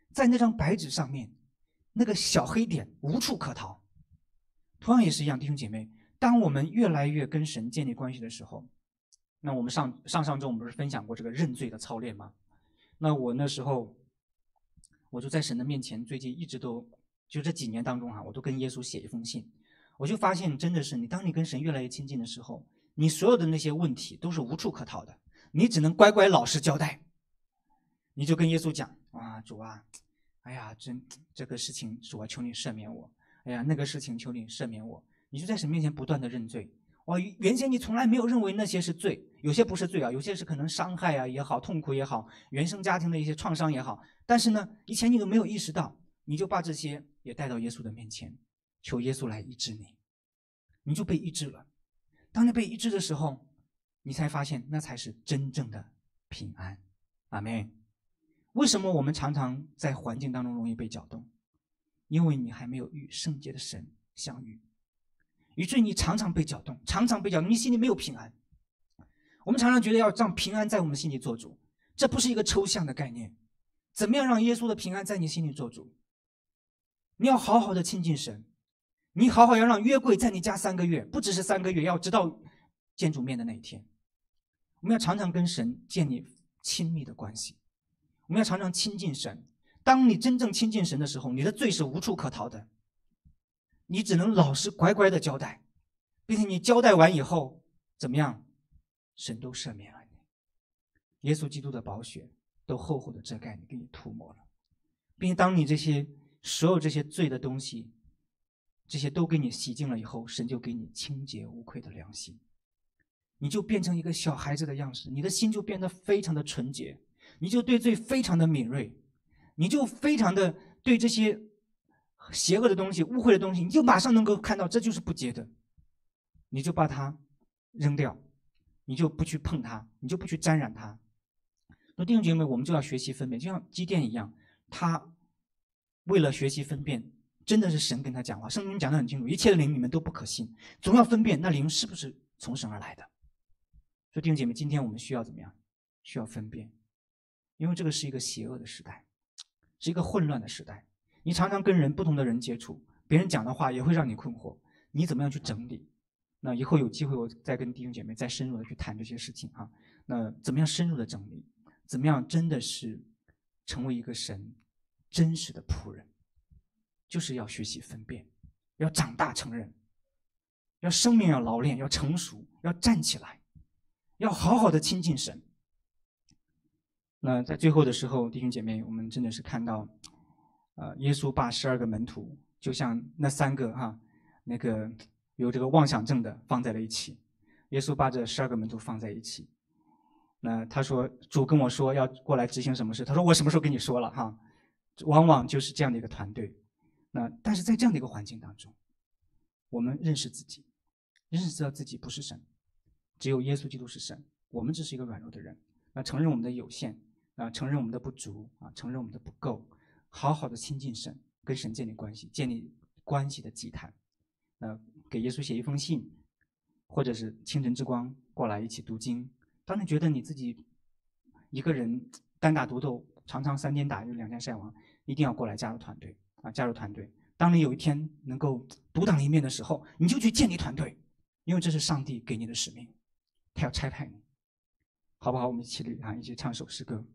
在那张白纸上面，那个小黑点无处可逃。同样也是一样，弟兄姐妹，当我们越来越跟神建立关系的时候，那我们上上上周我们不是分享过这个认罪的操练吗？那我那时候我就在神的面前，最近一直都就这几年当中哈、啊，我都跟耶稣写一封信。我就发现真的是你，当你跟神越来越亲近的时候，你所有的那些问题都是无处可逃的，你只能乖乖老实交代。你就跟耶稣讲啊，主啊，哎呀，真这个事情主啊，求你赦免我。哎呀，那个事情求你赦免我。你就在神面前不断的认罪。哇，原先你从来没有认为那些是罪，有些不是罪啊，有些是可能伤害啊也好，痛苦也好，原生家庭的一些创伤也好。但是呢，以前你都没有意识到，你就把这些也带到耶稣的面前，求耶稣来医治你，你就被医治了。当你被医治的时候，你才发现那才是真正的平安。阿们。为什么我们常常在环境当中容易被搅动？因为你还没有与圣洁的神相遇，以至于你常常被搅动，常常被搅动，你心里没有平安。我们常常觉得要让平安在我们心里做主，这不是一个抽象的概念。怎么样让耶稣的平安在你心里做主？你要好好的亲近神，你好好要让约柜在你家三个月，不只是三个月，要直到见主面的那一天。我们要常常跟神建立亲密的关系，我们要常常亲近神。当你真正亲近神的时候，你的罪是无处可逃的，你只能老实乖乖的交代，并且你交代完以后怎么样，神都赦免了你，耶稣基督的宝血都厚厚的遮盖你，给你涂抹了，并且当你这些所有这些罪的东西，这些都给你洗净了以后，神就给你清洁无愧的良心，你就变成一个小孩子的样式，你的心就变得非常的纯洁，你就对罪非常的敏锐，你就非常的对这些邪恶的东西、污秽的东西，你就马上能够看到这就是不洁的，你就把它扔掉，你就不去碰它，你就不去沾染它。那弟兄姐妹，我们就要学习分辨，就像基甸一样，他为了学习分辨，真的是神跟他讲话，圣经讲得很清楚，一切的灵你们都不可信，总要分辨那灵是不是从神而来的。所以弟兄姐妹，今天我们需要怎么样？需要分辨，因为这个是一个邪恶的时代，是一个混乱的时代。你常常跟人不同的人接触，别人讲的话也会让你困惑，你怎么样去整理？那以后有机会我再跟弟兄姐妹再深入的去谈这些事情啊。那怎么样深入的整理？怎么样真的是成为一个神真实的仆人？就是要学习分辨，要长大成人，要生命要老练，要成熟，要站起来，要好好的亲近神。那在最后的时候，弟兄姐妹，我们真的是看到呃，耶稣把十二个门徒就像那三个哈、啊，那个有这个妄想症的放在了一起。耶稣把这十二个门徒放在一起，那他说主跟我说要过来执行什么事，他说我什么时候跟你说了哈？往往就是这样的一个团队。那但是在这样的一个环境当中，我们认识自己，认识到自己不是神，只有耶稣基督是神，我们只是一个软弱的人。那承认我们的有限啊，承认我们的不足啊，承认我们的不够，好好的亲近神，跟神建立关系，建立关系的祭坛。那给耶稣写一封信，或者是清晨之光过来一起读经。当你觉得你自己一个人单打独斗，常常三天打鱼两天晒网，一定要过来加入团队啊！加入团队。当你有一天能够独当一面的时候，你就去建立团队，因为这是上帝给你的使命，他要差派你，好不好？我们一起啊，一起唱首诗歌。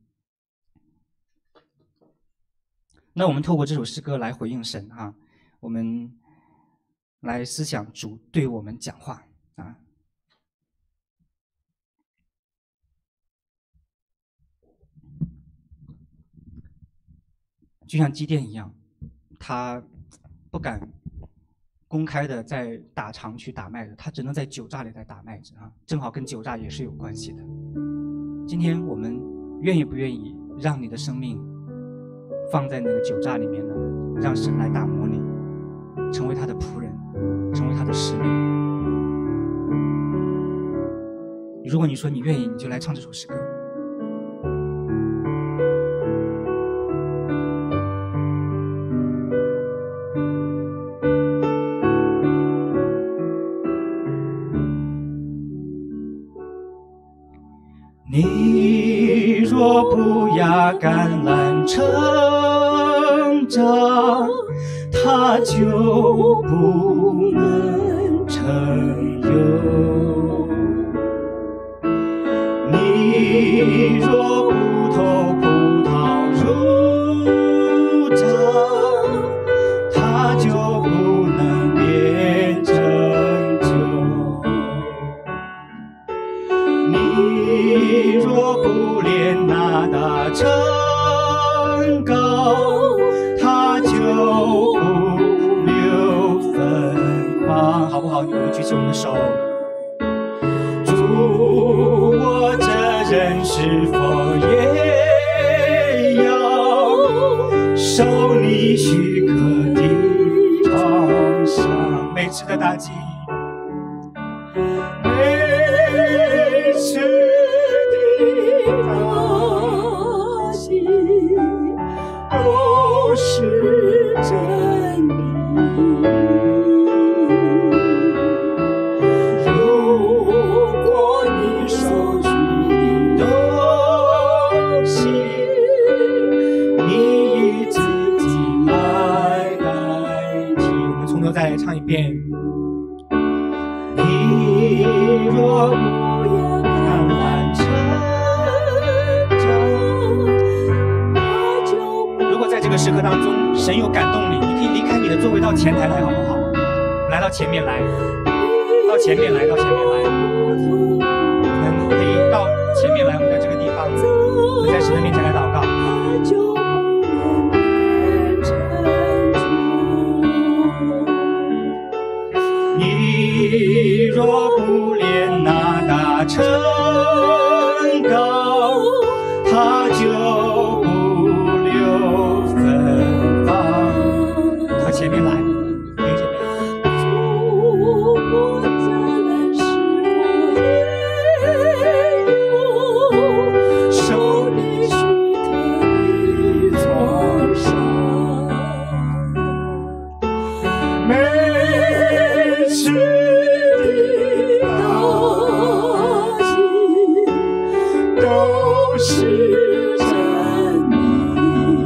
那我们透过这首诗歌来回应神啊，我们来思想主对我们讲话啊。就像基甸一样，他不敢公开的在打场去打麦子，他只能在酒榨里在打麦子啊，正好跟酒榨也是有关系的。今天我们愿意不愿意让你的生命放在那个酒榨里面呢？让神来打磨你，成为他的仆人，成为他的使命。如果你说你愿意，你就来唱这首诗歌。你若不压橄榄枝， 长，他就不能成有。你若不投葡萄入榨，它就不能变成酒。你若不炼那大成膏，它就不留芬芳。好不好？我们举起我们的手。主，我这人是否也要受你许可的创伤？每次的打击，每次的打击都是真理。再来唱一遍。你若不要看完成长，如果在这个时刻当中，神有感动你，你可以离开你的座位到前台来，好不好？来到前面来，到前面来，到前面来，我们可以到前面来，我们在这个地方，我们在神的面前来祷告。你若不炼那大成膏，它就不留芬芳。到前面来，弟兄姐妹。受你许可的创伤，每次都是真理。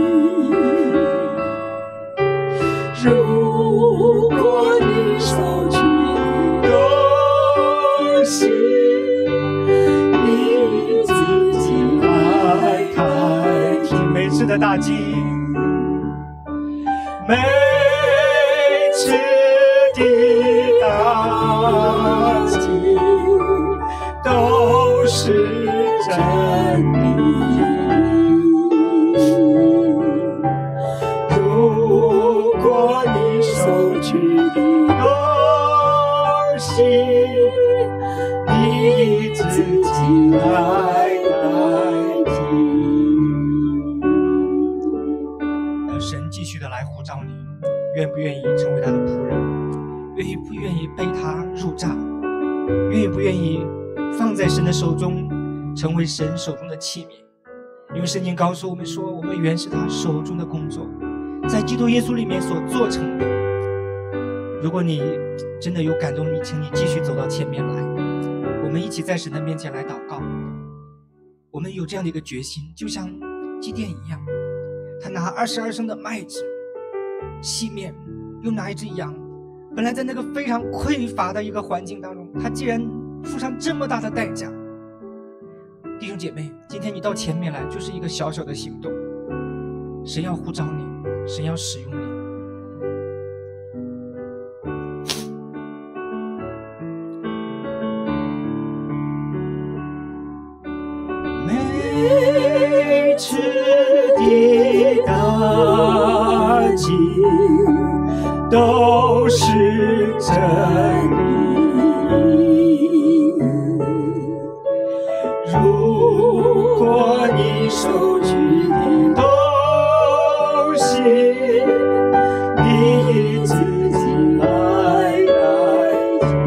如果你收取的东西，你自己来开启。每次的打击，每次的打击都是真理。如果你收取的东西，你自己来代替。神继续的来呼召你，愿不愿意成为他的仆人？愿意不愿意被他入榨？愿意不愿意放在神的手中，成为神手中的器皿？因为圣经告诉我们说，我们原是他手中的工作，在基督耶稣里面所做成的。如果你真的有感动你，请你继续走到前面来，我们一起在神的面前来祷告。我们有这样的一个决心，就像基甸一样，他拿二十二升的麦子细面，又拿一只羊，本来在那个非常匮乏的一个环境当中，他既然付上这么大的代价。弟兄姐妹，今天你到前面来，就是一个小小的行动，神要呼召你，神要使用你。每次的打击都是真理。如果你收取的东西，你自己来代替。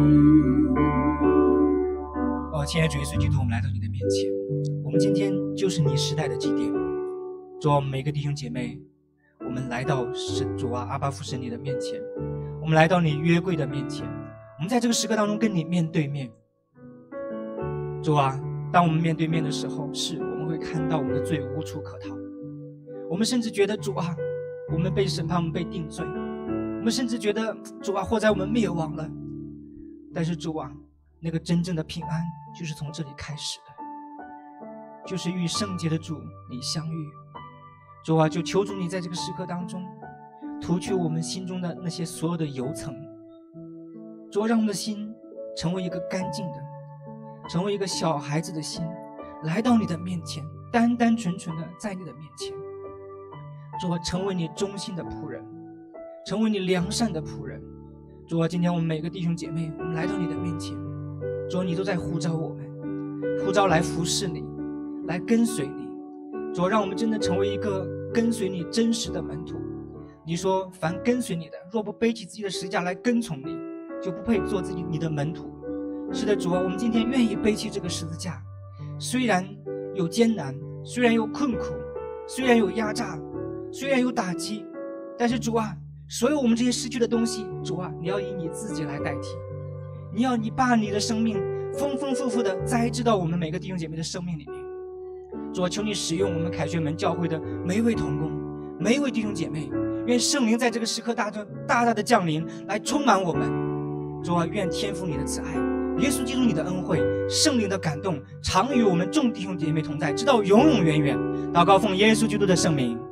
哦，亲爱的主耶稣基督，我们来到你的面前，我们今天就是你时代的祭奠。主啊，我们每个弟兄姐妹，我们来到神主啊阿爸父神你的面前，我们来到你约柜的面前，我们在这个时刻当中跟你面对面。主啊，当我们面对面的时候，是我们会看到我们的罪无处可逃，我们甚至觉得主啊， 我们被审判，我们被定罪，我们甚至觉得主啊，或在我们灭亡了。但是主啊，那个真正的平安就是从这里开始的，就是与圣洁的主你相遇。主啊，就求主你在这个时刻当中涂去我们心中的那些所有的油层。主啊，让我们的心成为一个干净的，成为一个小孩子的心，来到你的面前，单单纯纯的在你的面前。主啊，成为你忠心的仆人，成为你良善的仆人。主啊，今天我们每个弟兄姐妹，我们来到你的面前，主啊，你都在呼召我们，呼召来服侍你，来跟随你。主啊，让我们真的成为一个跟随你真实的门徒。你说凡跟随你的，若不背起自己的十字架来跟从你，就不配做自己你的门徒。是的，主啊，我们今天愿意背起这个十字架，虽然有艰难，虽然有困苦，虽然有压榨，虽然有打击，但是主啊，所有我们这些失去的东西，主啊，你要以你自己来代替，你要你把你的生命丰丰富富的栽植到我们每个弟兄姐妹的生命里面。主啊，求你使用我们凯旋门教会的每一位同工，每一位弟兄姐妹，愿圣灵在这个时刻大大大大的降临，来充满我们。主啊，愿天父你的慈爱，耶稣基督你的恩惠，圣灵的感动，常与我们众弟兄姐妹同在，直到永永远远。祷告奉耶稣基督的圣名。